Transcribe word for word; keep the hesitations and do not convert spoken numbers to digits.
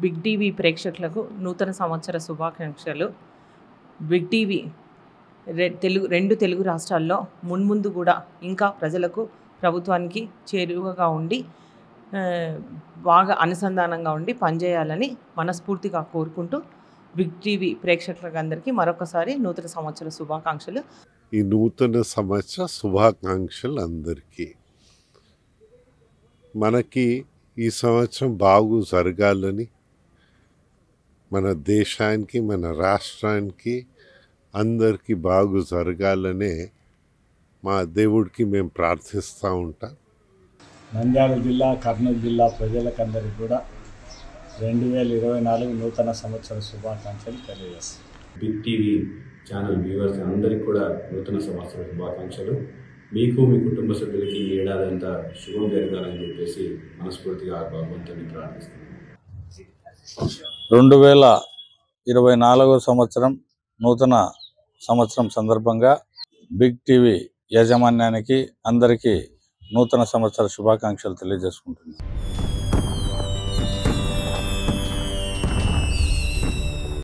Big TV ప్రేక్షకులకు నూతన సంవత్సర శుభాకాంక్షలు. బిగ్ టీవీ రె తెలుగు రెండు తెలుగు రాష్ట్రాల్లో మున్ముందు కూడా ఇంకా ప్రజలకు ప్రభుత్వానికి చేరువగా ఉండి బాగా అనుసంధానంగా ఉండి పనిచేయాలని మనస్ఫూర్తిగా కోరుకుంటూ బిగ్ టీవీ ప్రేక్షకులకు అందరికీ మరొకసారి నూతన సంవత్సర శుభాకాంక్షలు. ఈ నూతన సంవత్సర శుభాకాంక్షలు అందరికీ. మనకి ఈ సంవత్సరం బాగు జరగాలని, మన దేశానికి మన రాష్ట్రానికి అందరికీ బాగు జరగాలనే మా దేవుడికి మేము ప్రార్థిస్తూ ఉంటాం. నంద్యాల జిల్లా కర్నూలు జిల్లా ప్రజలకందరికీ కూడా రెండు వేల ఇరవై నాలుగు నూతన సంవత్సర శుభాకాంక్షలు తెలియజేస్తాం. బిగ్ టీవీ ఛానల్ వ్యూవర్స్ అందరికీ కూడా నూతన సంవత్సర శుభాకాంక్షలు. మీకు మీ కుటుంబ సభ్యులకి ఈ ఏడాది అంతా శుభం జరగాలని చెప్పేసి మనస్ఫూర్తిగా భగవంతుని ప్రార్థిస్తున్నాను. రెండు వేల ఇరవై నాలుగో సంవత్సరం నూతన సంవత్సరం సందర్భంగా బిగ్ టీవీ యాజమాన్యానికి అందరికీ నూతన సంవత్సర శుభాకాంక్షలు తెలియజేసుకుంటున్నాను.